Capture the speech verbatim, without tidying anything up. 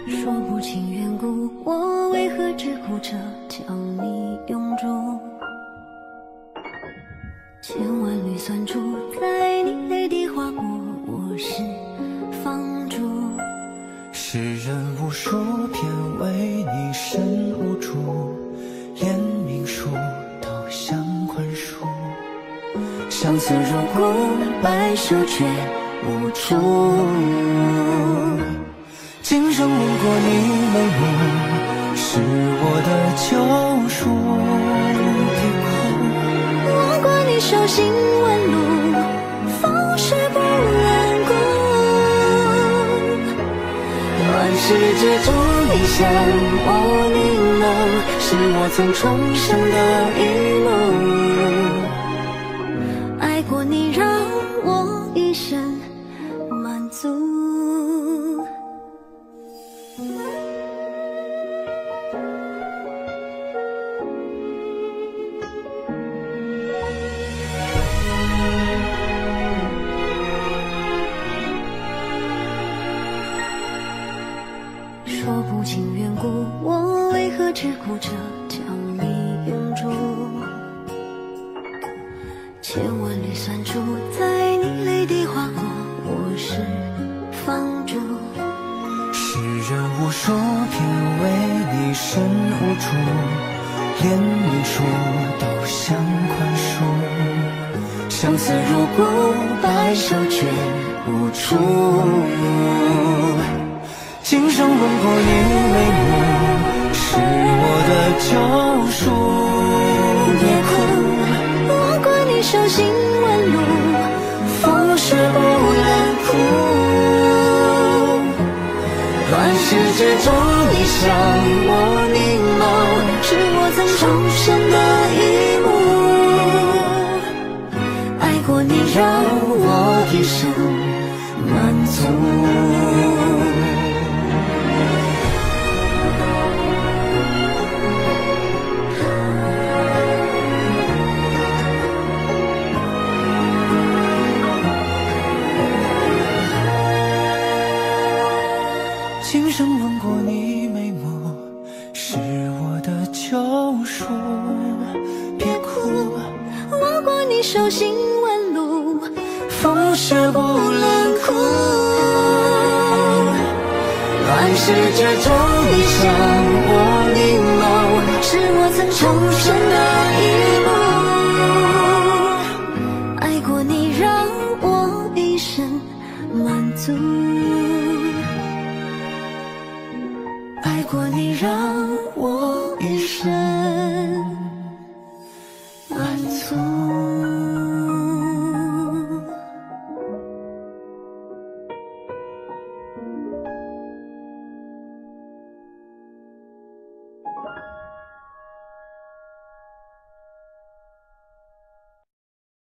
说不清缘故，我为何只顾着将你拥住？千万缕酸楚，在你泪滴划过，我是放逐。 世人无数，偏为你身无主，连命数都想宽恕。 相思如故，白首却无处。 今生吻过你眉目，是我的救赎。别哭， 我管你手心纹路，风雪不染骨。乱世之中，你向我凝眸，是我曾重生的一幕。爱过你，让我一生满足。说不清缘故，我为何只顾着将你拥住？千万缕酸楚，在你泪滴划过，我是放逐。 世人无数，偏为你身无主，连命数都想宽恕。 相思如故，白首却无处。 今生吻过你眉目，是我的救赎。 别哭，我管你手心纹路，风雪不染骨。乱世之中，你向我凝眸，是我曾重生的一幕。爱过你，让我一生满足。 今生吻过你眉目，是我的救赎。别哭， 我管你手心纹路， 风雪不冷酷。 乱世之中，你向我凝眸，是我曾重生的一幕。爱过你，让我一生满足。爱过你，让我